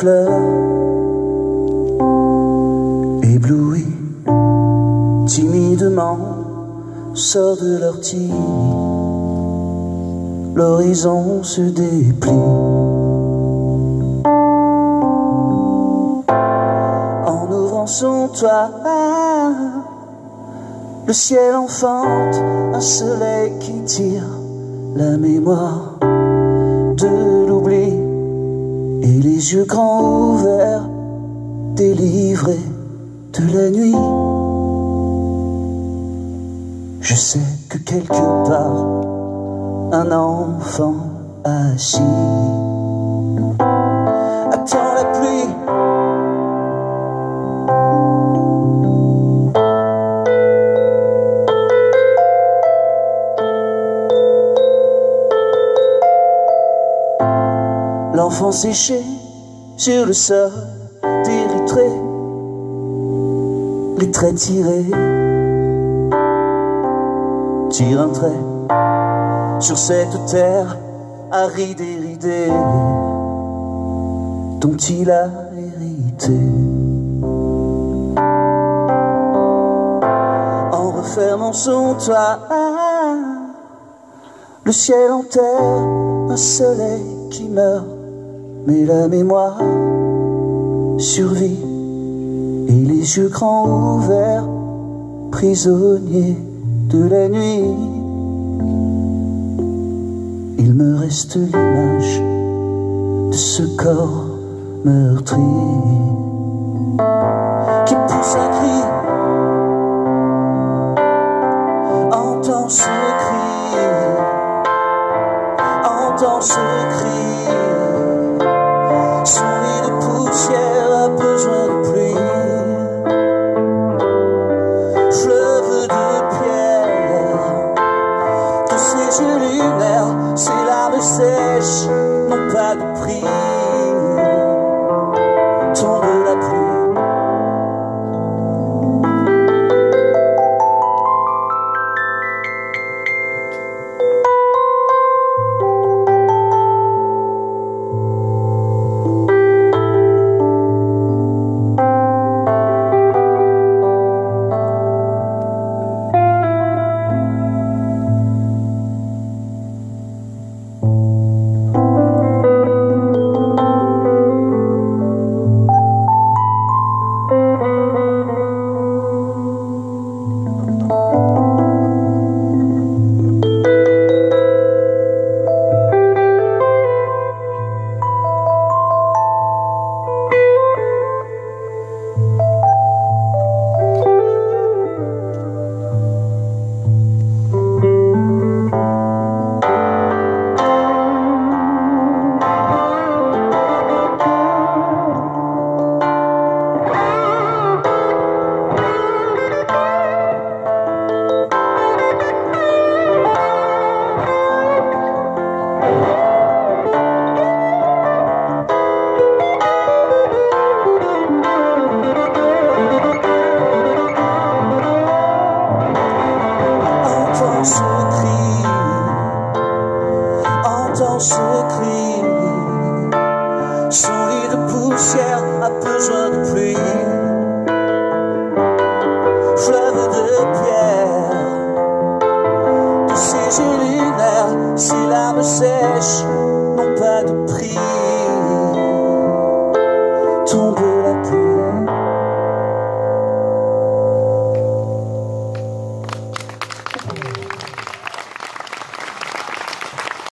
fleurs éblouies timidement sort de l'ortie. L'horizon se déplie en ouvrant son toit. Le ciel enfante un soleil qui tire la mémoire de l'oubli, et les yeux grands ouverts, délivrés de la nuit. Je sais que quelque part, un enfant assis attend la pluie. L'enfant séché sur le sol d'Érythrée, les traits tirés, tire un trait sur cette terre aride et ridée dont il a hérité. En refermant son toit, le ciel enterre un soleil qui meurt, mais la mémoire survit, et les yeux grands ouverts, prisonniers de la nuit. Il me reste l'image de ce corps meurtri qui pousse un cri, entend ce cri, entend ce cri. Son lit de poussière a besoin de pluie, fleuve de pierre, de ses yeux lunaires, ses larmes sèches n'ont pas de prix. Tombe la pluie. Entend ce cri, son lit de poussière a besoin de pluie, fleuve de pierre, de ses yeux lunaires, ses larmes sèches n'ont pas de prix.